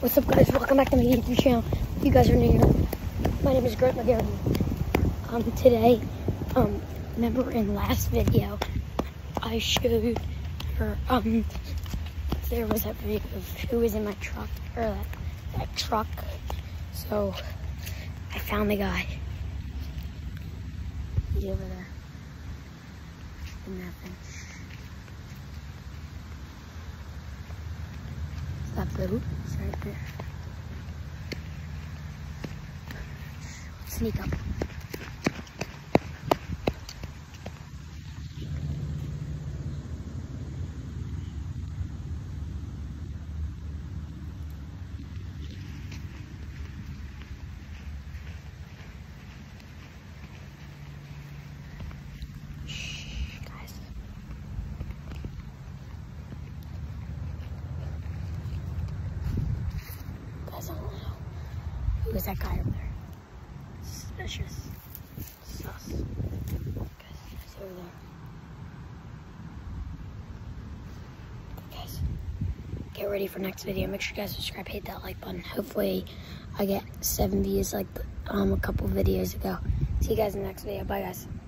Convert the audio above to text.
What's up, guys? Welcome back to my YouTube channel. If you guys are new here, my name is Grant McGarry. Today, remember in last video, I showed her, there was that video of who was in my truck, or that truck. So, I found the guy. He's over there. In that thing. That boat is right there. Let's sneak up. Shh, guys. Who is that guy over there? Suspicious. Sus. Guys, he's over there. Guys, get ready for next video. Make sure you guys subscribe, hit that like button. Hopefully I get 7 views like a couple videos ago. See you guys in the next video. Bye, guys.